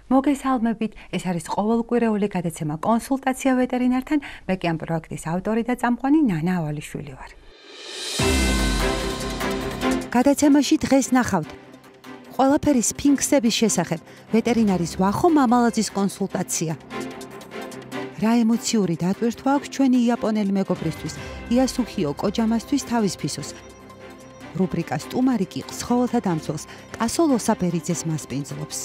მოგესალმებით, ეს არის ყოველკვირეული გადაცემა კონსულტაცია ვეტერინართან, მე კი ამ პროექტის ავტორი და წამყვანი ნანა ავალიშვილი ვარ. გადაცემაში დღეს ნახავთ ყველაფერი სფინქსების შესახებ, ვეტერინარის ვახო მამალაძის კონსულტაცია. რა ემოციური დატვირთვა აქვს ჩვენი იაპონელი მეგობრისთვის, იასუჰიო კოჯამასთვის თავის ფისოს. რუბრიკა სტუმარი კი ცხოველთა დამცველს კასო ლოსაბერიძეს მასპინძლობს.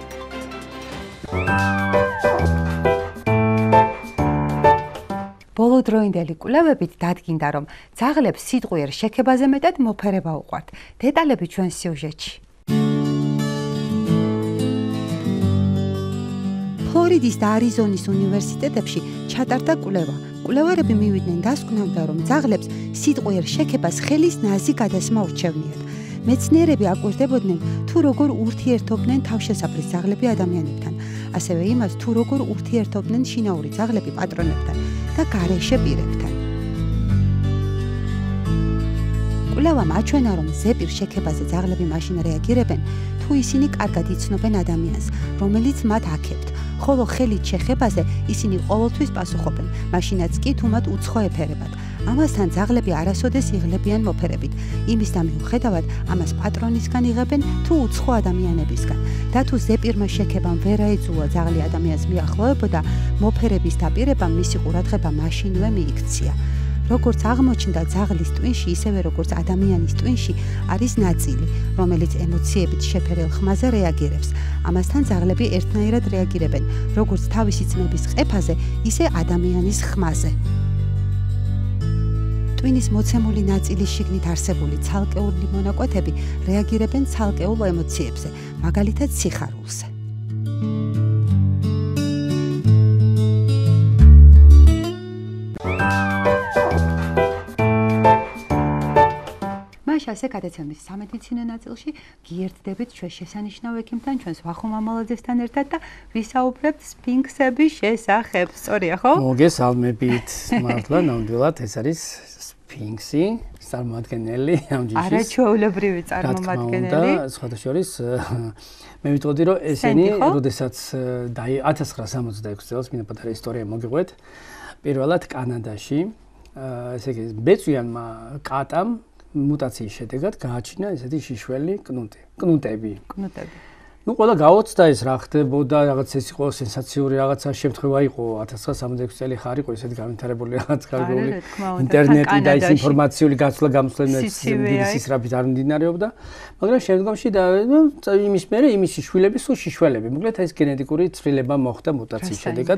ბოლოდროინდელი კვლევებით დადგინდა, რომ ძაღლებს სიტყვიერ შექებაზე მეტად მოფერება უყვართ. დეტალები ჩვენ სიუჟეტში. ფლორიდის და არიზონის უნივერსიტეტებში ჩატარდა კვლევა. კვლევარები მივიდნენ დასკვნამდე, რომ ძაღლებს სიტყვიერ შექებას ხელის ნაზი გადასმა ურჩევნიათ. მეცნიერები აკვირდებოდნენ, თუ როგორ ურთიერთობდნენ თავშესაფრის ძაღლები ადამიანებთან, ასევე იმას, თუ როგორ ურთიერთობდნენ შინაური ძაღლები პატრონებთან და გარეშე პირებთან. კვლევამ აჩვენა, რომ ზეპირ შექებაზე ძაღლები მაშინ რეაგირებენ, თუ ისინი კარგად იცნობენ ადამიანს, რომელიც მათ აქებთ, ხოლო ხელით შეხებაზე ისინი ყოველთვის პასუხობენ, მაშინაც კი თუ მათ უცხო ეფერებათ. ამასთან ძაღლები არასოდეს იღლებიან მოფერებით, იმის და მიუხედავად ამას პატრონისგან იღებენ თუ უცხო ადამიანებისგან. და თუ ზეპირმა შექებამ ვერ აიძულა ძაღლი ადამიანს მიახლოვებოდა, მოფერების დაპირებამ მისი ყურადღება მაშინვე მიიქცია. როგორც აღმოჩნდა, ძაღლის ტვინში, ისევე როგორც ადამიანის ტვინში, არის ნაწილი, რომელიც ემოციებით შეფერილ ხმაზე რეაგირებს. ამასთან ძაღლები ერთნაირად რეაგირებენ, როგორც თავისი ძმების ყეფაზე, ისე ადამიანის ხმაზე. ტვინის მოცემული ნაწილის შიგნით არსებული ცალკეული მონაკვეთები რეაგირებენ ცალკეულ ემოციებზე, მაგალითად სიხარულზე. ასე გადაცემის სამედიცინო ნაწილში გიერთდებით ჩვენ შესანიშნავ ექიმთან, ჩვენს ვახო მამალაძესთან ერთად და ვისაუბრებთ სფინქსების შესახებ. სწორია, ხო? მოგესალმებით. მართლა ნამდვილად ეს არის სფინქსი, წარმომადგენელი ამ ჯიშის. არაჩვეულებრივი წარმომადგენელი. და სხვათა შორის მე ვიტყოდი, რომ ესენი, როდესაც 1966 წელს მინდა პატარა ისტორია მოგიყვეთ, პირველად კანადაში, ესე იგი, ბეწვიანმა კატამ მუტაციის შედეგად გააჩინა ესეთი შიშველი კნუტები. ნუ ყველა გაოცდა ეს რა ხდებოდა, რაღაც ეს იყო სენსაციური რაღაცა შემთხვევა იყო 1966 წელი ხარ იყო ესეთი განვითარებული რაღაც გარკვეული ინტერნეტი და ის ინფორმაციული გაცვლა-გამცვლელების სისწრაფით არ მიმდინარეობდა, მაგრამ შემდგომში იმის მერე იმის შიშვილები სულ შიშველები. მოკლედ ეს გენეტიკური ცვლილება მოხდა მუტაციის შედეგად.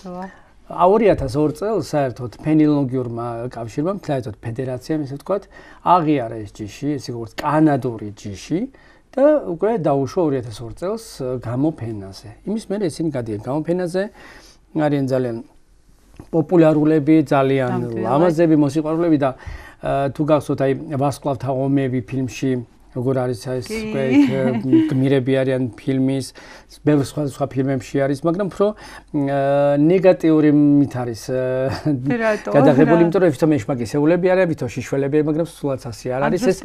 2002 წელს საერთოდ ფენილონგიურმა კავშირმა, თლაერთოდ ფედერაციამ, ესე ვთქვათ, აღიარა ეს ჯიში, ესე როგორც კანადური ჯიში და უკვე დაუშვა 2002 წელს გამოფენაზე. იმის მერე ისინი გადიან გამოფენაზე, არიან ძალიან პოპულარულები, ძალიან ლამაზები, მოსიყვარულები და თუ გახსოვთ აი ვარსკვლავთა ომები ფილმში როგორ არის ეს უკვე გმირები არიან ფილმის, ბევრ სხვა ფილმებში არის, მაგრამ უფრო ნეგატიური მით არის გადაღებული, იმიტომ რომ ვითომ ეშმაკისეულები არიან, ვითომ შიშველები, მაგრამ სულაც ასე არ არის ეს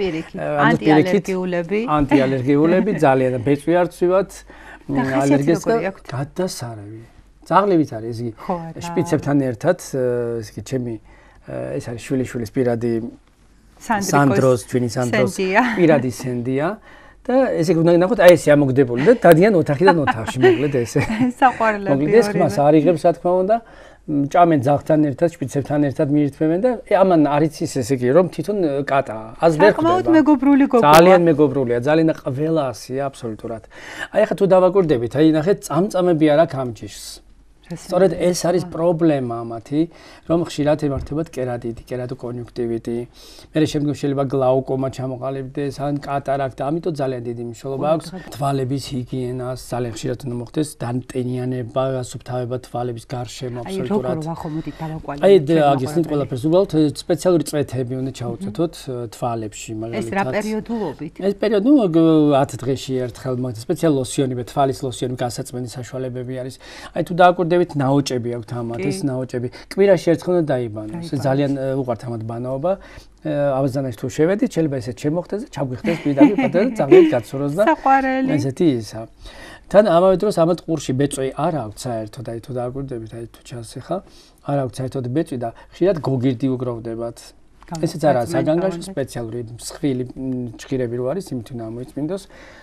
ანტიალერგიულები, ძალიან ბეწვი არ ცვივათ, ალერგიას და გადასარევი. ძაღლებით არის ეს იგი შპიცებთან ერთად, ეს იგი ჩემი ეს არის შვილიშვილის პირადი სანდროს, ჩვენი სანდროს პირადი სენდია და ესე უნდა ნახოთ, აი ესე ამოგდებული და დადიან ოთახიდან ოთახში, მოკლედ ესე. საყვარლები. მოკლედ ეს ხმას არ იღებს, რა თქმა უნდა, ჭამენ ძაღლთან ერთად, შპიცებთან ერთად მიირთმევენ და ამან არ იცის ესე იგი, რომ თვითონ კატაა. ას ვერ ხდება. საკმაოდ მეგობრული გოგოა. ძალიან მეგობრულია, ძალიან ყველა ასია აბსოლუტურად. აი ახლა თუ დავაკვირდებით, აი ნახეთ, წამწამები არ აქვს ამ ჯიშს. სწორედ ეს არის პრობლემა მათი, რომ ხშირად ემართებათ კერატიტი, კერატოკონიუნქტივიტი. მერე შემდგომ შეიძლება გლაუკომა ჩამოყალიბდეს, ან კატარაქტა, ამიტომ ძალიან დიდი მნიშვნელობა აქვს თვალების ჰიგიენას, ძალიან ხშირად უნდა მოხდეს დანტენიანება, გასუფთავება თვალების გარშემო აბსოლუტურად. აი, როგორ ვახო მოდი დავაკვალებთ. აი, აგესნით ყველაფერს უბრალოდ სპეციალური წვეთები უნდა ჩაუწეთოთ თვალებში, მაგალითად. ეს რა პერიოდულობით? ეს პერიოდი 10 დღეში ერთხელ, მაგალითად სპეციალური ლოსიონები, თვალის ლოსიონი გასაწმენდის საშუალებები არის. აი, თუ დააკვირდებით ნაოჭები აქვს ამათ, ეს ნაოჭები. კვირაში ერთხელ უნდა დაიბანოს. ეს ძალიან უყვართ ამათ ბანაობა. აბაზანაში თუ შევედით, შეიძლება ესეც შემოხდეს და ჩაგვიხდეს პირდაპირ პატარა ძაღლით გაცუროს და საყვარელი. ესეთი ისა. თან ამავე დროს ამათ ყურში ბეწვი არ აქვს საერთოდ, აი თუ დააკვირდებით, აი თუ ჩასეხა, არ აქვს საერთოდ ბეწვი და ხშირად გოგირდი უგროვდებათ. ესეც არა საგანგაშო სპეციალური მსხვილი ჭირები რო არის, იმით უნდა მოიწმინდოს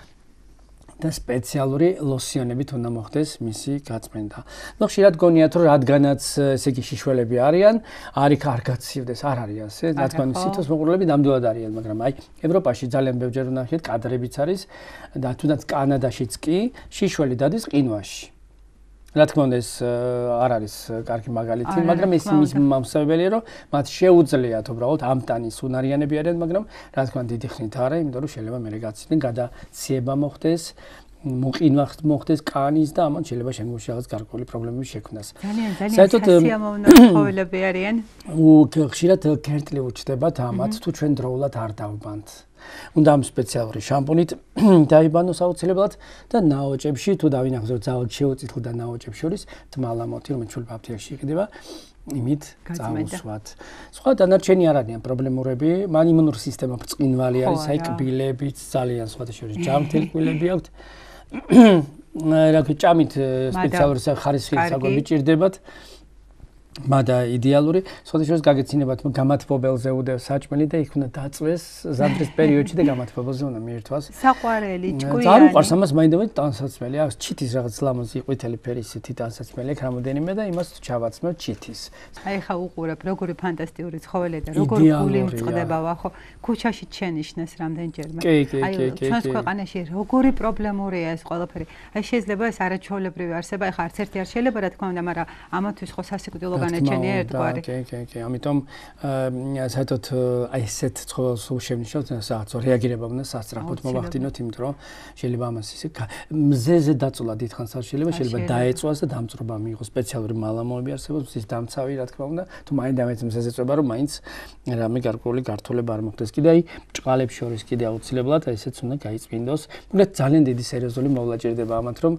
და სპეციალური ლოსიონებით უნდა მოხდეს მისი გაწმენდა. ნუ ხშირად გონიათ რომ რადგანაც ესე იგი შიშველები არიან, არიქ არ გაცივდეს, არ არის ასე. რა თქმა უნდა, სითოს მოყურლები ნამდვილად არიან, მაგრამ აი ევროპაში ძალიან ბევრჯერ ვნახეთ, კადრებიც არის და თუნდაც კანადაშიც კი შიშველი დადის ყინვაში. რა თქმა უნდა ეს არ არის კარგი მაგალითი, მაგრამ ეს იმის მომსაუბრებელია, რომ მათ შეუძლიათ უბრალოდ ამტანის უნარიანები არიან, მაგრამ რა თქმა უნდა დიდი ხნით არა, იმიტომ რომ შეიძლება მე გაცილდნენ გადაციება მოხდეს, მოყინვა მოხდეს კანის და ამან შეიძლება შემდგომში რაღაც გარკვეული პრობლემები შექმნას. ძალიან სასიამოვნო ცხოველები არიან. ხშირად ქერტლი უჩნდებათ ამათ, თუ ჩვენ დროულად არ დავბანთ. უნდა ამ სპეციალური შამპუნით დაიბანოს აუცილებლად და ნაოჭებში თუ დავინახოთ ძალად შეუწითლ და ნაოჭებს შორის თმალამოთი რომელიც ჩვენ აფთიაქში იყიდება იმით წავუსვათ. სხვა დანარჩენი არ არიან პრობლემურები, მან იმუნური სისტემა ბრწყინვალე არის, აი კბილებიც ძალიან სხვათა შორის ჯამთელი კბილები აქვთ. რა ჭამით სპეციალური ხარისხის საკვები ჭირდებათ. მადა იდეალური, სხვათა შორის გაგეცინებათ გამათბობელზე უდევ საჭმელი და იქ უნდა დაწვეს ზამთრის პერიოდში და გამათბობელზე უნდა მიირთვას. საყვარელი, ჭკვიანი. ძალიან უყვარს ამას მაინდამაინც ტანსაცმელი, აქვს ჩითის რაღაც ლამაზი ყვითელი ფერის ისეთი ტანსაცმელი აქვს რამოდენიმე და იმას ჩავაცმევ ჩითის. აი ხა უყურებ როგორი ფანტასტიკური ცხოველი და როგორ გული მწყდება ხო ქუჩაში შენიშნეს რამდენჯერმე. აი ჩვენს ქვეყანაში როგორი პრობლემურია ეს ყველაფერი. აი შეიძლება ეს არაჩვეულებრივი არსება, აი ხა არც ერთი არ შეიძლება რა თქმა უნდა, მაგრამ ამათვის ხო სასიკვდილო განაჩენია ერთგვარი. კი, ამიტომ საერთოდ აი ესეთ ცხოველს უშევნიშნოთ, სადაც რეაგირება უნდა სასწრაფოდ მოვახდინოთ, იმიტომ რომ შეიძლება ამას ისე მზეზე დაწოლა დიდხანს არ შეიძლება დაეწვას და დამწრობა მიიღოს სპეციალური მალამოები არსებობს, ის დამცავი რა თქმა უნდა, თუ მაინდამაინც მზეზე წვება რომ მაინც რამე გარკვეული გართულება არ მოხდეს. კიდე აი ჭყალებს შორის კიდე აუცილებლად ესეც უნდა გაიწმინდოს. მაგრამ ძალიან დიდი სერიოზული მოვლა ჭირდება ამათ რომ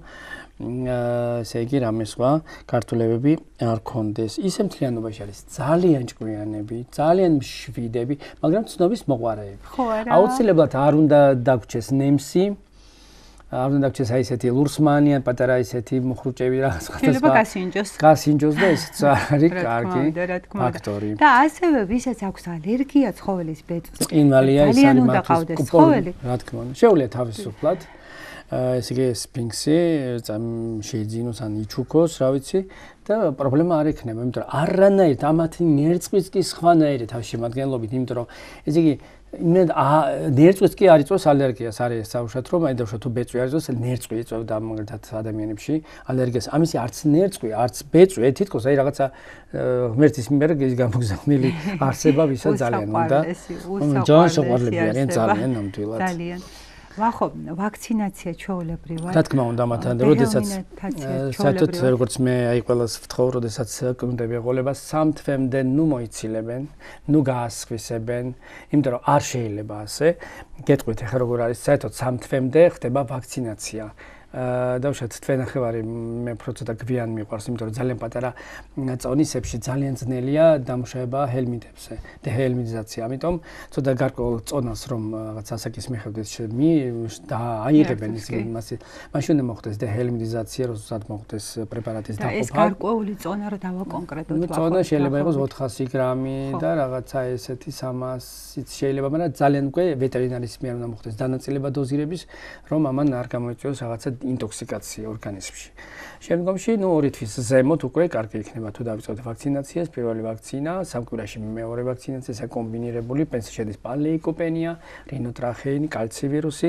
ესე იგი რამე სხვა გართულებები არ კონდეს. ისე მთლიანობაში არის ძალიან ჭკვიანები, ძალიან მშვიდები, მაგრამ ცნობის მოყვარეები. აუცილებლად არ უნდა დაგვრჩეს ნემსი, არ უნდა დაგვრჩეს აი ესეთი ლურსმანი ან პატარა ესეთი მუხრუჭები რაღაც ხდება. შეიძლება გასინჯოს. გასინჯოს და ესეც არის კარგი ფაქტორი. და ასევე ვისაც აქვს ალერგია ცხოველის ბეწვს. ყინვალია ის არის მათთვის ცხოველი. რა თქმა უნდა, შეუძლია თავისუფლად ესე იგი სფინქსი შეიძინოს ან იჩუქოს, რა ვიცი და პრობლემა არ ექნება, იმიტომ რომ არანაირად ამათი ნერწყვიც კი სხვანაირად თავშემადგენლობით, იმიტომ რომ ესე იგი ნერწყვიც კი არ იწვევს ალერგიას, არის საუბრობთ რომ აი დავშვა თუ ბეწვი არ იწვევს, ნერწყვი იწვევდა მაგალითად ადამიანებში ალერგიას. ამისი არც ნერწყვი, არც ბეწვი, თითქოს აი რაღაცა ღმერთის მიერ გამოგზავნილი არსება, ვისაც ძალიან უნდა. ძალიან შეყვარლები არიან ძალიან ნამდვილად. ძალიან ვახო, ვაქცინაცია ჩვეულებრივად. რა თქმა უნდა, მათთან, როდესაც საერთოდ როგორც მე აი ყველას ვთხოვ, როდესაც კრუნდები ეყოლება 3 თვემდე ნუ მოიცილებენ, ნუ გაასხვისებენ, იმიტომ რომ არ შეიძლება ასე. გეტყვით ახლა როგორ არის, საერთოდ 3 თვემდე ხდება ვაქცინაცია. დავუშვათ თვენახევარი მე პროცენტად გვიან მიყვარს, იმიტომ რომ ძალიან პატარა წონისებში ძალიან ძნელია დამუშავება ჰელმინტებზე, დეჰელმინტიზაცია. ამიტომ ცოტა გარკვეულ წონას რომ რაღაც ასაკის მიხედვით და აიღებენ ის მასე, მაშინ უნდა მოხდეს დეჰელმინტიზაცია, როდესაც მოხდეს პრეპარატის დაყოფა. ეს გარკვეული წონა რა დავაკონკრეტოთ ვახო. წონა შეიძლება იყოს 400 გრამი და რაღაცა ესეთი 300-იც შეიძლება, მაგრამ ძალიან უკვე ვეტერინარის მიერ უნდა მოხდეს დანაწილება დოზირების, რომ ამან არ გამოიწვიოს რაღაცა ინტოქსიკაცია ორგანიზმში. შემდგომში, ნუ 2 თვის ზემოთ უკვე კარგი იქნება თუ დავიწყოთ ვაქცინაციას, პირველი ვაქცინა, სამკვირვაში მეორე ვაქცინაცია, ეს კომბინირებული, შედის პალეიკოპენია, რინოტრახეინი, კალცი ვირუსი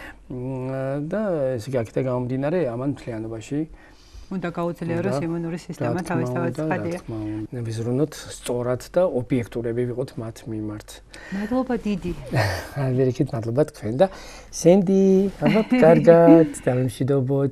და ესე იგი აქედან გამომდინარე, ამან მთლიანობაში უნდა გაუძლია რომ იმუნური სისტემა თავისთავად ცხადია. ვიზრუნოთ სწორად და ობიექტურები ვიყოთ მათ მიმართ. მადლობა დიდი. ვერიქით მადლობა თქვენ და სენდი, ალბათ კარგად, დამშვიდობოთ.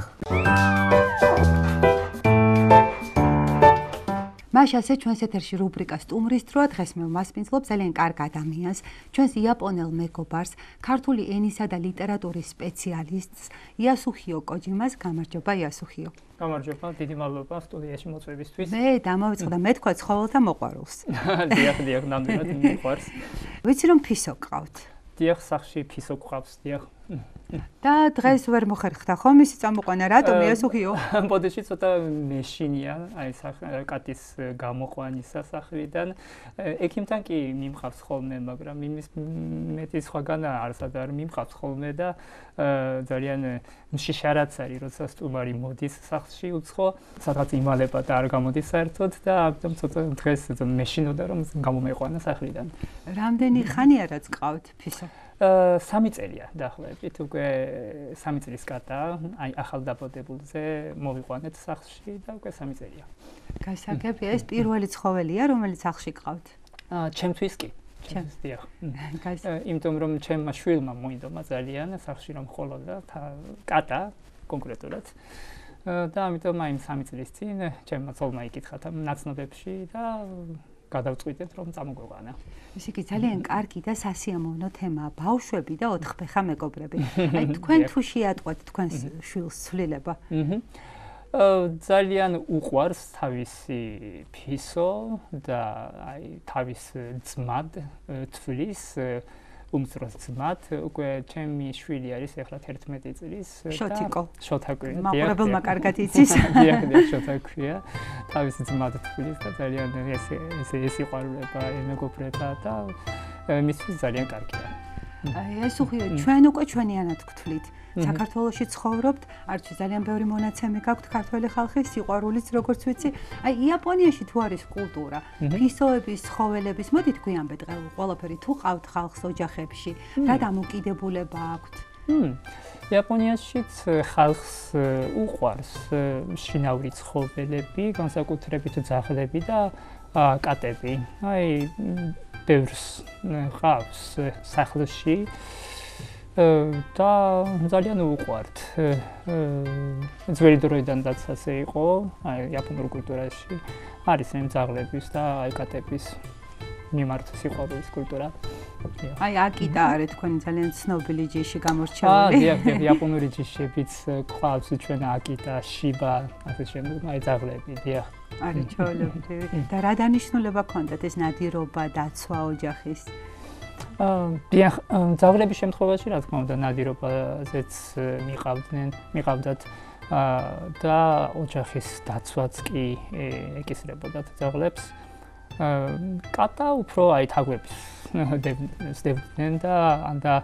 მაშასე ჩვენს ეთერში რუბრიკა სტუმრის დროა. დღეს მე ვმასპინძლობ ძალიან კარგ ადამიანს, ჩვენს იაპონელ მეგობარს, ქართული ენისა და ლიტერატურის სპეციალისტს იასუხიო კოჯიმას. გამარჯობა იასუხიო. გამარჯობა, დიდი მადლობა სტუდიაში მოწვევისთვის. მე დამავიწყდა მე თქვა ცხოველთა მოყვარულს. დიახ, ნამდვილად მიყვარს. ვიცი რომ ფისო გყავთ. დიახ, სახში ფისო გყავს, დიახ. და დღეს ვერ მოხერხდა ხომ ისი წამოყვანა რატომ იასუხიო? ბოდიში ცოტა მეშინია, აი კატის გამოყვანის სასახლიდან. ექიმთან კი მიმყავს ხოლმე, მაგრამ იმის მეტი სხვაგანა არსად არ მიმყავს ხოლმე და ძალიან მშიშარაც არის, როცა სტუმარი მოდის სახლში უცხო, სადღაც იმალება და არ გამოდის საერთოდ და ამიტომ ცოტა დღეს მეშინოდა რომ გამომეყვანა სახლიდან. რამდენი ხანია რაც ყავთ ფისო? 3 წელია დაახლოებით, უკვე 3 წლის კატა, აი ახალდაბადებულზე მოვიყვანეთ სახლში და უკვე 3 წელია. გასაგებია, ეს პირველი ცხოველია, რომელიც სახლში ყავთ? ჩემთვის კი. ჩემს დიახ. იმიტომ რომ ჩემმა შვილმა მოინდომა ძალიან სახლში რომ ხოლოდა კატა კონკრეტულად. და ამიტომ აი 3 წლის წინ ჩემმა ცოლმა იკითხა ნაცნობებში და გადავწყვიტეთ რომ წამოგვეყვანა. ეს იგი ძალიან კარგი და სასიამოვნო თემაა, ბავშვები და 4 ფეხა მეგობრები. აი თქვენ თუ შეატყვეთ თქვენს შვილს ცვლილება? ძალიან უყვარს თავისი ფისო და აი თავის ძმად თვლის უმცროს ძმად, უკვე ჩემი შვილი არის ახლა 11 წლის და შოთაკვია. მაყურებელმა კარგად იცის. დიახ, შოთაკვია. თავის ძმად თვლის და ძალიან ეს იყვარება, ემეგობრება და მისთვის ძალიან კარგია. ეს უხიო ჩვენ უკვე ჩვენიანად გვთვლით. საქართველოში ცხოვრობთ, არჩი ძალიან ბევრი მონაცემი გაქვთ ქართველი ხალხის სიყვარულიც როგორც ვიცი. აი იაპონიაში თუ არის კულტურა, ფისოების, ცხოველების, მოდით გვიანბე დღეულ ყველაფერი თუ ყავთ ხალხს ოჯახებში, რა დამოკიდებულება აქვთ? იაპონიაშიც ხალხს უყვარს შინაური ცხოველები, განსაკუთრებით ძაღლები და კატები. აი ბევრს ყავს სახლში. და ძალიან უყვართ. ძველი დროიდანაც ასე იყო, აი იაპონურ კულტურაში არის ამ ძაღლების და აი კატების მიმართ სიყვარულის კულტურა. აი აკიტა არის თქვენი ძალიან ცნობილი ჯიში გამორჩეული. დიახ, იაპონური ჯიშებიც ყავს ჩვენ აკიტა, შიბა, ასე შემდეგ, აი ძაღლები, დიახ. არის ჩვეულებრივი. და რა დანიშნულება ქონდათ ეს ნადირობა, დაცვა ოჯახის? დიახ, ძაღლების შემთხვევაში რა თქმა უნდა ნადირობაზეც მიყავდათ და ოჯახის დაცვაც კი ეკისრებოდათ ძაღლებს. კატა უფრო აი თაგვებს სდებდნენ და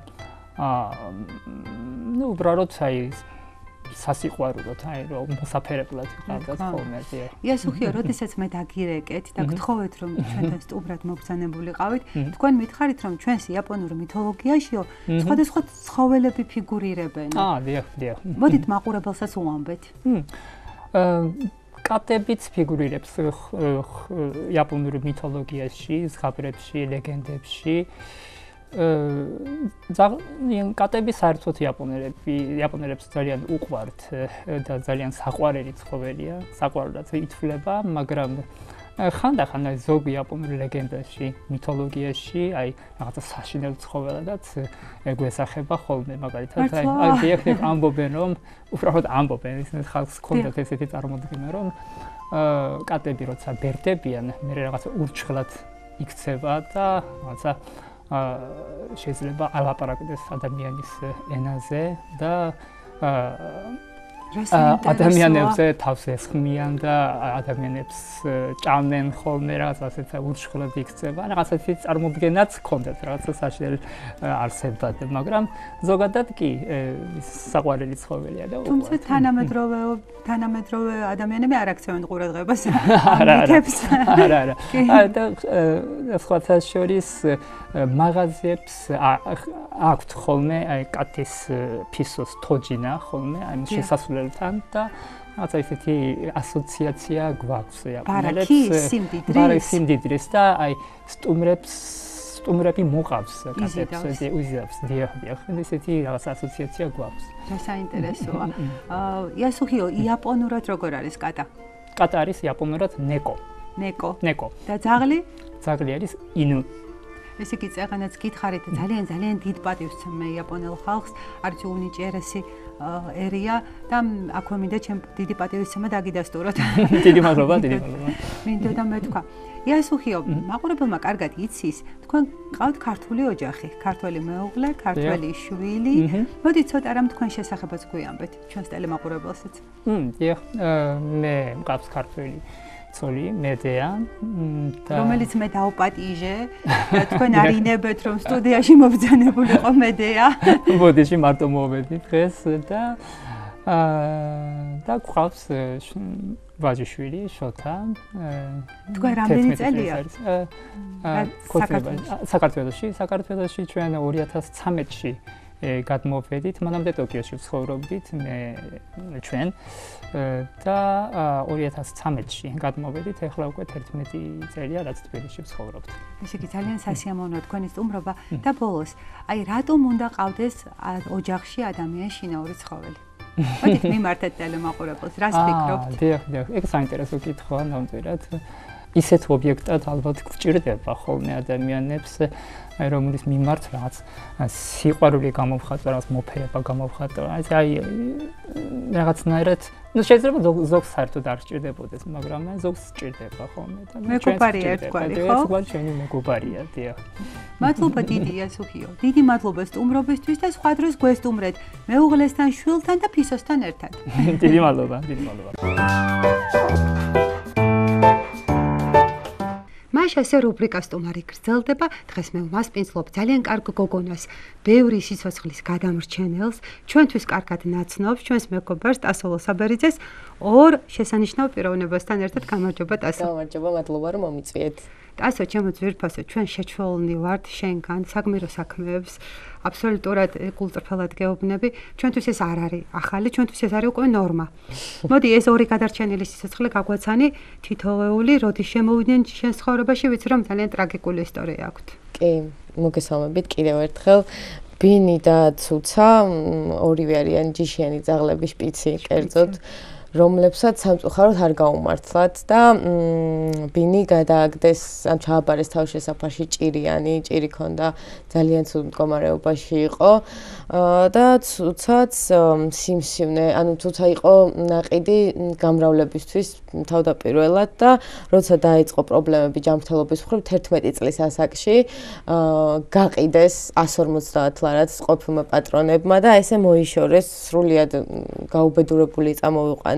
უბრალოდ აი სასიყვარულოდ, აი რომ მოსაფერებლად ყავდათ ხოლმე. იასუხიო, როდესაც მე დაგირეკეთ და გთხოვეთ რომ ჩვენთან სტუმრად მოგზანებულიყავით, თქვენ მითხარით რომ ჩვენს იაპონურ მითოლოგიაშიო სხვადასხვა ცხოველები ფიგურირებენ. დიახ. მოდით მაყურებელსაც უამბეთ. კატებიც ფიგურირებს იაპონურ მითოლოგიაში, ზღაპრებში, ლეგენდებში. კატები საერთოდ იაპონელებს ძალიან უყვართ და ძალიან საყვარელი ცხოველია, საყვარლად ითვლება, მაგრამ ხანდახან ზოგ იაპონურ ლეგენდაში, მითოლოგიაში, აი რაღაცა საშინელ ცხოველადაც ეგვესახება ხოლმე, მაგალითად, აი ამბობენ რომ უბრალოდ ამბობენ, ისინი ხალხს ჰქონდათ ესეთი წარმოდგენა, რომ კატები როცა ბერდებიან, მე რაღაცა ურჩხლად იქცევა და რაღაცა შეიძლება ალაპარაკდეს ადამიანის ენაზე და ადამიანებზე თავს ესხმიან და ადამიანებს ჭამენ ხოლმე რაღაც ასეთ ურჩხლად იქცევა. რაღაცა ისეთი წარმოდგენაც ჰქონდათ, რაღაცა საშინელ არსებად, მაგრამ ზოგადად კი საყვარელი ცხოველია და თუმცა თანამედროვე ადამიანები არ აქცევენ ყურადღებას ამითებს. არა. და სხვათა შორის მაღაზიებს აქვთ ხოლმე აი კატის ფისოს თოჯინა ხოლმე აი შესასვლელთან და რაღაცა ისეთი ასოციაცია გვაქვს იაპონელებს ბარაკის სიმდიდრის და აი სტუმრები მოყავს კატებს უზიებს დიახ ესეთი რაღაც ასოციაცია გვაქვს. საინტერესოა. იასუხიო, იაპონურად როგორ არის კატა? კატა არის იაპონურად ნეკო. და ძაღლი? ძაღლი არის ინუ. ეს იგი წეგანაც გითხარით ძალიან დიდ პატივს მე იაპონელ ხალხს, არც უნიჭერესი ერია და აქვე მინდა ჩემ დიდი პატივისცემა დაგიდასტუროთ. დიდი მადლობა, დიდი მადლობა. მინდოდა მე თქვა. იასუხიო, მაყურებელმა კარგად იცის, თქვენ ყავთ ქართული ოჯახი, ქართველი მეუღლე, ქართველი შვილი. მოდი ცოტა რამ თქვენ შესახებაც გვიამბეთ, ჩვენს ტელემაყურებელსაც. დიახ, მე მყავს ქართველი ცოლი, მედეა, რომელიც მე დავპატიჟე და თქვენ არინებთ რომ სტუდიაში მობრძანებულიყო მედეა. ბოდიში მარტო მოვედი დღეს და გვყავს ვაჟიშვილი შოთა. თქვენ რამდენი წელია? საქართველოში ჩვენ 2013-ში გადმოვედით, მანამდე ტოკიოში ვცხოვრობდით ჩვენ და 2013-ში გადმოვედით, ახლა უკვე 11 წელია რაც თბილისში ვცხოვრობთ. ესე იგი ძალიან სასიამოვნოა თქვენი სტუმრობა და ბოლოს, აი რატომ უნდა ყავდეს ოჯახში ადამიანის შინაური ცხოველი? მოდით მიმართეთ ტელემაყურებელს, რას ფიქრობთ? დიახ, ეგ საინტერესო კითხვაა ნამდვილად. ისეთ ობიექტად ალბათ გვჭირდება ხოლმე ადამიანებს, რომლის მიმართ რაღაც სიყვარული გამოვხატვა, რაღაც მოფერება გამოვხატვა. აი რაღაცნაირად, შეიძლება ზოგს საერთოდ არ სჭირდებოდეს, მაგრამ ზოგს სჭირდება ხოლმე და მეგობარია ერთგვარი, ხო? ერთგვარი შენი მეგობარია, დიახ. მადლობა დიდი იასუხიო. დიდი მადლობა სტუმრობისთვის და სხვა დროს გვესტუმრეთ მეუღლესთან, შვილთან და ფისოსთან ერთად. დიდი მადლობა, დიდი მადლობა. მაშასე რუბრიკა სტუმარი გრძელდება. დღეს მე ვმასპინძლობ ძალიან კარგ გოგონას, ბევრი სიცოცხლის გადამრჩენელს, ჩვენთვის კარგად ნაცნობს, ჩვენს მეგობარს ტასო ლოსაბერიძეს, ორ შესანიშნავ პიროვნებასთან ერთად. გამარჯობა ტასო. გამარჯობა, მადლობა რომ მომიწვიეთ. ტასო, ჩემო ძვირფასო, ჩვენ შეჩვეულნი ვართ შენგან საგმირო საქმეებს, აბსოლუტურად კულტურფელად გეუბნები. ჩვენთვის ეს არ არის ახალი, ჩვენთვის ეს არის უკვე ნორმა. მოდი ეს ორი გადარჩენილი სიცოცხლე გაგვაცანი თითოეული, როდის შემოვიდნენ შენ ცხოვრებაში, ვიცი რომ ძალიან ტრაგიკული ისტორია აქვთ. კი, მოგესალმებით კიდევ ერთხელ. ბინი და ცუცა ორივე არიან ჯიშიანი ძაღლები შპიცი, კერძოდ რომლებსაც სამწუხაროდ არ გაუმართლათ და ბინი გადააგდეს, ან ჩააბარეს თავის შესაფარში ჭირიანი, ჭირი ქონდა, ძალიან ცუდ მდგომარეობაში იყო და ცუცაც სიმსივნე, ანუ ცუცა იყო ნაყიდი გამრავლებისთვის თავდაპირველად და როცა დაიწყო პრობლემები ჯანმრთელობის მხრივ 11 წლის ასაკში გაყიდეს 150 ლარად ყოფილმა პატრონებმა და ესე მოიშორეს, სრულიად გაუბედურებული წამოვიყვანეს.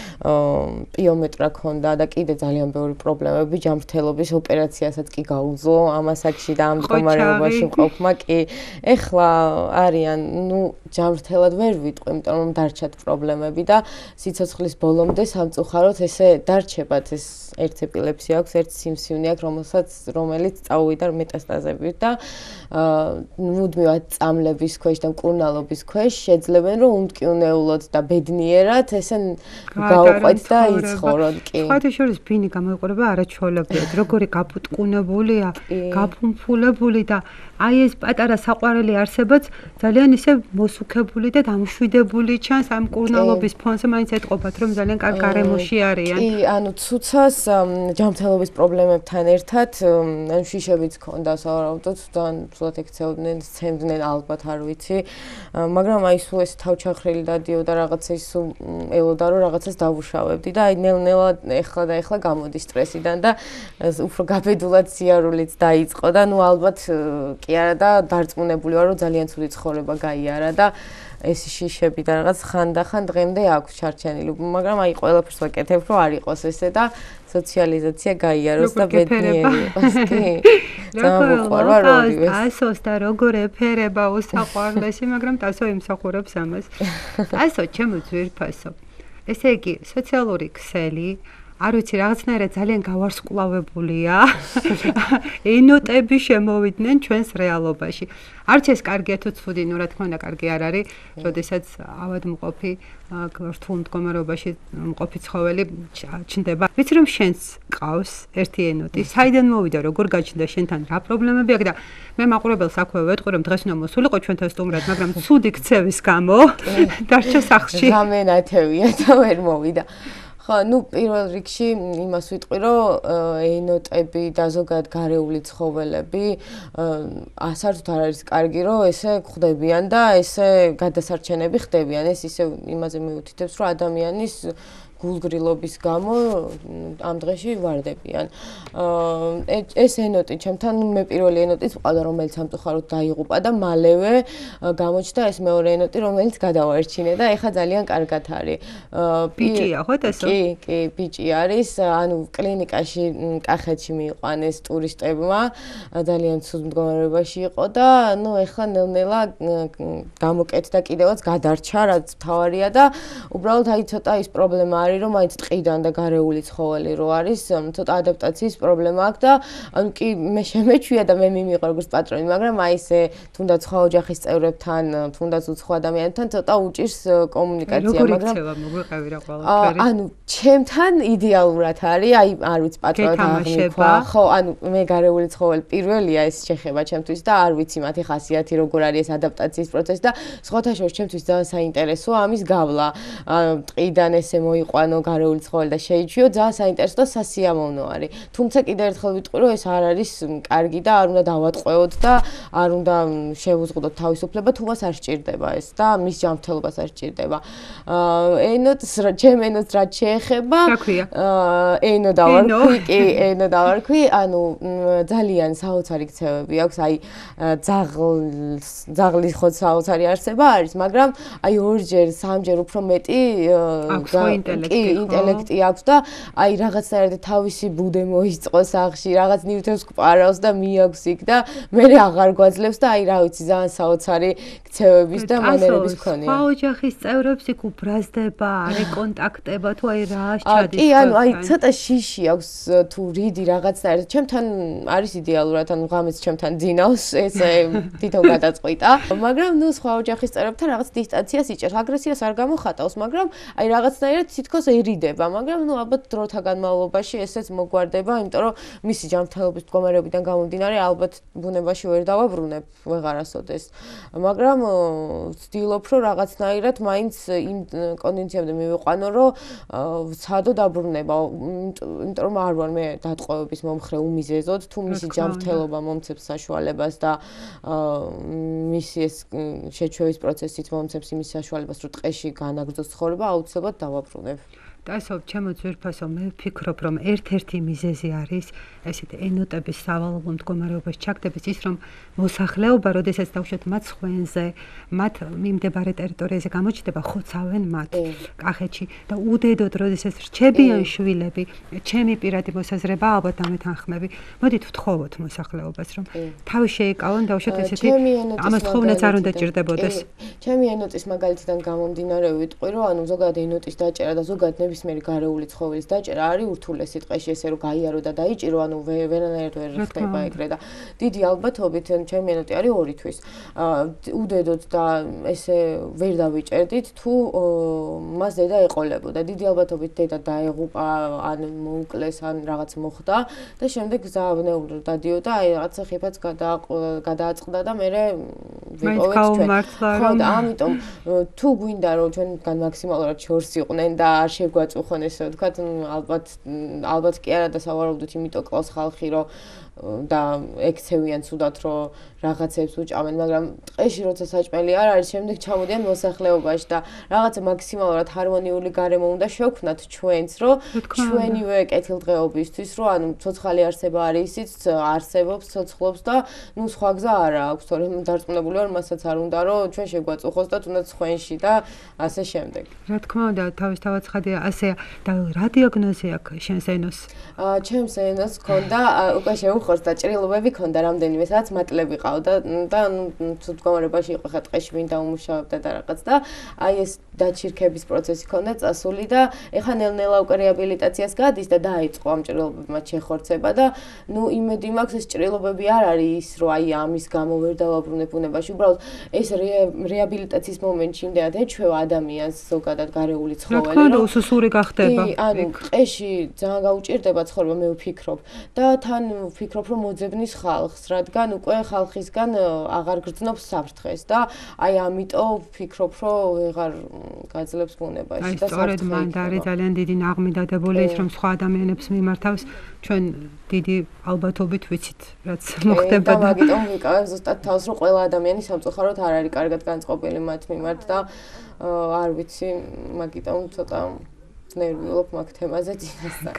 პიომეტრა ქონდა და კიდე ძალიან ბევრი პრობლემები ჯანმრთელობის ოპერაციასაც კი გაუძლო ამ ასაკში და ამ მდგომარეობაში მყოფმა კი ეხლა არიან ჯანმრთელად ვერ ვიტყვი, იმიტომ რომ დარჩათ პრობლემები და სიცოცხლის ბოლომდე სამწუხაროდ ესე დარჩებათ ეს ერთ ეპილეფსია აქვს, ერთ სიმსივნე აქვს, რომელიც წავიდა მეტასტაზებით და მუდმივად წამლების ქვეშ და მკურნალობის ქვეშ შეძლებენ რომ უმტკივნეულოდ და ბედნიერად ესე გაუყვეთ და იცხოვროთ კი. სხვათა შორის ბინი გამოიყურება არაჩვეულებრივად, როგორი გაფუტკუნებულია, გაფუმფულებული და აი ეს პატარა საყვარელი არსებაც ძალიან ისე მოსუქებული და დამშვიდებული ჩანს ამ მკურნალობის ფონზე, მაინც ეთყობათ რომ ძალიან კარგ გარემოში არიან. კი, ანუ ცუცას ჯანმრთელობის პრობლემებთან ერთად ანუ შიშებიც ქონდა სავარაუდოდ და სულად ექცეოდნენ, სცემდნენ ალბათ არ ვიცი, მაგრამ აი სულ ეს თავჩახრილი დადიოდა რაღაცა ის ელოდა რომ რაღაცას დავუშავებდი და აი ნელ-ნელა ეხლა გამოდი სტრესიდან და უფრო გაბედულად სიარულიც დაიწყო და ნუ ალბათ კი არა და დარწმუნებული ვარ რომ ძალიან ცუდი ცხოვრება გაიარა და ეს შიშები და რაღაც ხანდახან დღემდე აქვს ჩარჩენილი, მაგრამ აი ყველაფერს ვაკეთებ რომ არ იყოს ესე და სოციალიზაცია გაიაროს და ბედნიერი იყოს კი. როგორ ტასოს და როგორ ეფერება უსაყვარლესი, მაგრამ ტასო იმსახურებს ამას. ტასო, ჩემო ძვირფასო. ესე იგი, სოციალური ქსელი, არ ვიცი, რაღაცნაირად ძალიან გავარსკვლავებულია. ენოტები შემოვიდნენ ჩვენს რეალობაში. არც ეს კარგია თუ ცუდი, ნუ რა თქმა უნდა, კარგი არ არის, როდესაც ავადმყოფი რთულ მდგომარეობაში მყოფი ცხოველი ჩნდება. ვიცი რომ შენს ყავს ერთი ენოტი, საიდან მოვიდა, როგორ გაჩნდა შენთან, რა პრობლემები აქვს და მე მაყურებელს აქვე ვეტყვი რომ დღეს უნდა მოსულიყო ჩვენთან სტუმრად, მაგრამ ცუდი ქცევის გამო დარჩა სახლში. გამენათევია და ვერ მოვიდა. ხო, ну, პირველ რიგში იმას ვიტყვი, რომ ენოტები და ზოგადად გარეული ცხოველები საერთოდ არ არის კარგი, რომ ესე ხვდებიან და ესე გადასარჩენები ხდებიან. ეს ისე იმაზე მიუთითებს, რომ ადამიანის გულგრილობის გამო ამ დღეში ვარდებიან. ეს ენოტი ჩემთან მე პირველი ენოტიც ვყავდა, რომელიც სამწუხაროდ დაიღუპა და მალევე გამოჩნდა ეს მეორე ენოტი, რომელიც გადავარჩინე და ეხა ძალიან კარგად არის. ბიჭია ხო ესო? კი, ბიჭი არის. ანუ კლინიკაში კახეთში მიიყვანეს ტურისტებმა, ძალიან ცუდ მდგომარეობაში იყო და ნუ ეხლა ნელ-ნელა გამოკეთდა კიდევაც გადარჩა, რაც თავარია და უბრალოდ აი ცოტა ის პრობლემა არის რომ მაინც ტყიდან და გარეული ცხოველი რო არის, ცოტა ადაპტაციის პრობლემა აქვს და ანუ კი მე შემეჩვია და მე მიმიყვა როგორც პატრონი, მაგრამ აი ესე თუნდაც სხვა ოჯახის წევრებთან, თუნდაც უცხო ადამიანთან ცოტა უჭირს კომუნიკაცია, მაგრამ როგორ იქცევა მოგვეყევი რა ყველაფერი? ანუ ჩემთან იდეალურად არის, აი არ ვიცი პატრონად აღმიქვა, ხო, ანუ მე გარეული ცხოველი პირველია ეს შეხება ჩემთვის და არ ვიცი მათი ხასიათი როგორ არის ეს ადაპტაციის პროცესი და სხვათა შორის ჩემთვის ძალიან საინტერესოა ამის გავლა. ტყიდან ესე მოიყვანო გარეული ცხოველი და შეიჩვიო, ძალიან საინტერესო და სასიამოვნო არის. თუმცა კიდევ ერთხელ ვიტყვი, რომ ეს არ არის კარგი და არ უნდა დავატყვეოთ და არ უნდა შევუზღუდოთ თავისუფლება, თუ მას არ სჭირდება ეს და მის ჯანმრთელობას არ სჭირდება. ენოტს, ჩემ ენოტს რაც შეეხება, ენო დავარქვი, კი, ენო დავარქვი, ანუ ძალიან საოცარი ქცევები აქვს, აი ძაღლის ხო საოცარი არსება არის, მაგრამ აი ორჯერ, სამჯერ უფრო მეტი ინტელექტი აქვს და აი რაღაცნაირად თავისი ბუდე მოისწყო სახლში, რაღაც ნივთებს გვყარავს და მიაქვს იქ და მე აღარ გვაძლევს და აი რა ვიცი, ძალიან საოცარი ქცევების და მანერების მქონეა. სხვა ოჯახის წევრებს იქ უბრაზდება, ეკონტაქტება თუ აი რა შედის. კი, ანუ აი ცოტა შიში აქვს თუ რიდი რაღაცნაირად. ჩემთან არის იდეალურად, ანუ ღამეს ჩემთან ძინავს, ესე თვითონ გადაწყვიტა. მაგრამ ნუ სხვა ოჯახის წევრებთან რაღაც დისტანციას იჭერს. აგრესიას არ გამოხატავს, მაგრამ აი რაღაცნაირად თითქოს ერიდება, მაგრამ ნუ ალბათ დროთა განმავლობაში ესეც მოგვარდება, იმიტომ რომ მისი ჯანმრთელობის მდგომარეობიდან გამომდინარე ალბათ ბუნებაში ვერ დავაბრუნებ ვეღარასოდეს. მაგრამ ვცდილობ, რომ რაღაცნაირად მაინც იმ კონდიციამდე მივიყვანო, რომ ვცადო დაბრუნება, იმიტომ რომ არ ვარ მე დატყვევების მომხრე უმიზეზოდ, თუ მისი ჯანმრთელობა მომცემს საშუალებას და მისი ეს შეჩვევის პროცესით მომცემს იმის საშუალებას, რომ ტყეში განაგრძოს ცხოვრება, აუცილებლად დავაბრუნებ. დასო, ჩემო ძვირფასო, მე ვფიქრობ, რომ ერთ-ერთი მიზეზი არის ესეთ ენოტების სავალალო მდგომარეობაში ჩაგდების ის, რომ მოსახლეობა, როდესაც დავუშვათ მათ ხვენზე, მათ მიმდებარე ტერიტორიაზე გამოჩნდება, ხოცავენ მათ კახეთში და უდედოდ, როდესაც რჩებიან შვილები, ჩემი პირადი მოსაზრება, ალბათ ამეთანხმები. მოდით ვთხოვოთ მოსახლეობას, რომ თავი შეიკავონ, დავუშვათ ესეთი ამას თხოვნაც არ უნდა ჭირდებოდეს. ჩემი ენოტის მაგალითიდან გამომდინარე ვიტყვი, რომ ანუ ზოგადად ენოტის დაჭერა და ზოგადად ნებისმიერი გარეული ცხოველის დაჭერა არის ურთულესი ტყეში, ესე რომ გაიარო და დაიჭირო, ანუ ვერანაირად ვერ ხდება ეგრე და დიდი ალბათობით ჩემი ენოტი არის 2 თვის. უდედოთ და ესე ვერ დავიჭერდით, თუ მას დედა ეყოლებოდა. დიდი ალბათობით დედა დაეღუპა, ან მოუკლეს, ან რაღაც მოხდა და შემდეგ ზავნეულ დადიოდა, აი რაღაცა ხიფაც გადააწყდა და მე ვიპოვეთ ჩვენ. ხო, ამიტომ თუ გვინდა რომ ჩვენგან მაქსიმალურად შორს იყვნენ და არ შეგვაწუხონ ესე ვთქვათ, ალბათ კი არა და სავარაუდოდ იმიტომ ყავს ხალხი, რომ და ექცევიან ცუდად, რომ რაღაცებს უჭამენ, მაგრამ ტყეში როცა საჭმელი არ არის, შემდეგ ჩამოდიან მოსახლეობაში და რაღაცა მაქსიმალურად ჰარმონიული გარემო უნდა შევქმნათ ჩვენც, რომ ჩვენივე კეთილდღეობისთვის, რომ ანუ ცოცხალი არსება არის, ისიც არსებობს, ცოცხლობს და ნუ სხვა გზა არ აქვს, თორემ დარწმუნებული ვარ, მასაც არ უნდა, რომ ჩვენ შეგვაწუხოს და თუნდაც ხვენში და ასე შემდეგ. რა თქმა უნდა, თავისთავად ცხადია, ასე და რა დიაგნოზი აქვს შენს ენოს? ჩემს ენოს ქონდა, უკვე შევუხორს და ჭრილობები ქონდა რამდენიმე, სადაც მატლები ყავდა და ცუდ მდგომარეობაში იყო ხა ტყეში ვინ დაუმუშავებდა და რაღაც და აი ეს დაჩირქების პროცესი ქონდა წასული და ეხა ნელ-ნელა უკვე რეაბილიტაციას გადის და დაიწყო ამ ჭრილობებმა შეხორცება და ნუ იმედი მაქვს ეს ჭრილობები არ არის ის, რომ აი ამის გამო ვერ დავაბრუნებ ბუნებაში, უბრალოდ ეს რეაბილიტაციის მომენტში იმდენად ეჩვევა ადამიანს ზოგადად გარეული ცხოველი, რა თქმა უნდა, უსუსური გახდება. ანუ ტყეში ძალიან გაუჭირდება ცხოვრება, მე ვფიქრობ და თან ვფიქრობ ვფიქრობ, რომ მოძებნის ხალხს, რადგან უკვე ხალხისგან აღარ გრძნობს საფრთხეს და აი ამიტომ ვფიქრობ, რომ ვეღარ გაძლებს ბუნებაში და სწორედ მანდ არის ძალიან დიდი ნაღმი დადებული ის, რომ სხვა ადამიანებს მიმართავს ჩვენ დიდი ალბათობით ვიცით, რაც მოხდება და მაგიტომ ვიკავებ ზუსტად თავს, რომ ყველა ადამიანი სამწუხაროდ არ არის კარგად განწყობილი მათ მიმართ და არ ვიცი, მაგიტომ ცოტა ნერვიულობ მაგ თემაზე წინასწარ.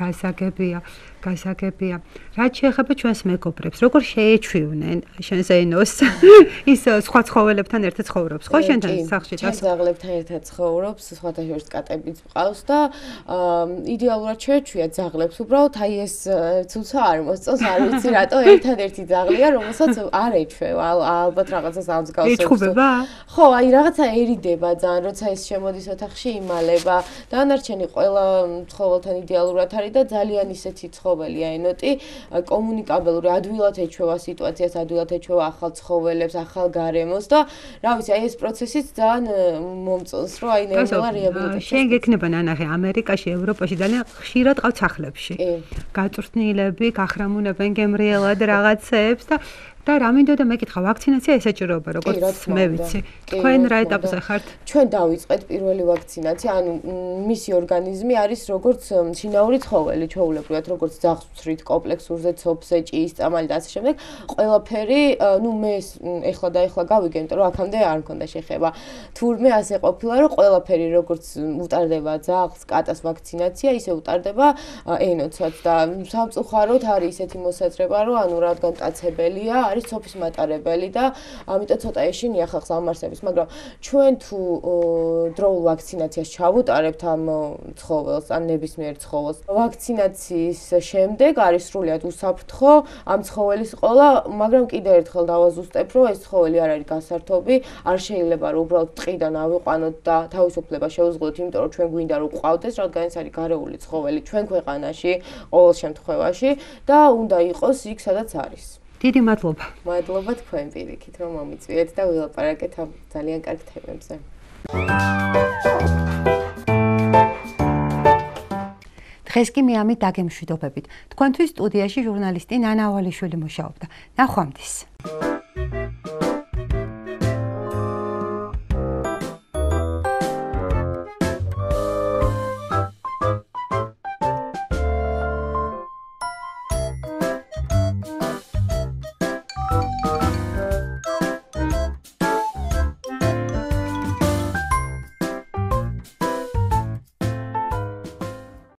გასაგებია. რაც შეეხება ჩვენს მეგობრებს, როგორ შეეჩვივნენ შენ ზენოს ის სხვა ცხოველებთან ერთად ცხოვრობს, ხო შენთან სახლში და ძაღლებთან ერთად ცხოვრობს, სხვათა შორის კატებიც მყავს და იდეალურად შეეჩვია ძაღლებს, უბრალოდ აი ეს ცუცა არ მოსწონს, არ ვიცი რატო ერთადერთი ძაღლია, რომელსაც არ ეჩვევა, ალბათ რაღაცას ამსგავსებს. ეჩხუბება? ხო, აი რაღაცა ერიდება ძალიან, როცა ეს შემოდის ოთახში, იმალება. დანარჩენი ყველა ცხოველთან იდეალურად არის და ძალიან ისეთი ცხოველია ენოტი, კომუნიკაბელური, ადვილად ეჩვევა სიტუაციას, ადვილად ეჩვევა ახალ ცხოველებს, ახალ გარემოს და რა ვიცი, აი ეს პროცესიც ძალიან მომწონს, რომ აი ნელა რეაბილიტაცია. შენ გექნება ნანახი ამერიკაში, ევროპაში ძალიან ხშირად ყავთ სახლებში. გაწვრთნილები, გახრამუნებენ გემრიელად რაღაცებს და რა მინდოდა მეკითხა, ვაქცინაცია ესაჭიროება, როგორც მე ვიცი. თქვენ რა ეტაპზე ხართ? ჩვენ დავიწყეთ პირველი ვაქცინაცია, ანუ მისი ორგანიზმი არის როგორც შინაური ცხოველი, ჩვეულებრივად, როგორც ძაღლსვრით, კომპლექსურზე, ცოფზე, ჭიის წამალი და ასე შემდეგ. ყველაფერი, ნუ მე ეხლა და ეხლა გავიგე, იმიტომ რომ აქამდე არ მქონდა შეხება. თურმე ასე ყოფილა, რომ ყველაფერი როგორც უტარდება ძაღლს, კატას ვაქცინაცია, ისე უტარდება ენოცაც და სამწუხაროდ არის ისეთი მოსაზრება, რომ ანუ რადგან მტაცებელია, არის ცოფის მატარებელი და ამიტომ ცოტა ეშინია ხალხს ამარსების, მაგრამ ჩვენ თუ დროულ ვაქცინაციას ჩავუტარებთ ამ ცხოველს, ან ნებისმიერ ცხოველს, ვაქცინაციის შემდეგ არის სრულიად უსაფრთხო ამ ცხოველის ყოლა, მაგრამ კიდევ ერთხელ დავაზუსტებ, რომ ეს ცხოველი არ არის გასართობი, არ შეიძლება რომ უბრალოდ ტყიდან ავიყვანოთ და თავისუფლება შევუძღოთ, იმიტომ რომ ჩვენ გვინდა რომ ყავდეს, რადგან ეს არის გარეული ცხოველი ჩვენ ქვეყანაში, ყოველ შემთხვევაში და უნდა იყოს იქ, სადაც არის. დიდი მადლობა. მადლობა თქვენ პირიქით, რომ მომიწვიეთ და ვილაპარაკეთ ამ ძალიან კარგ თემებზე. დღეს კი მე ამით დაგემშვიდობებით. თქვენთვის სტუდიაში ჟურნალისტი ნანა ავალიშვილი მუშაობდა. ნახვამდის.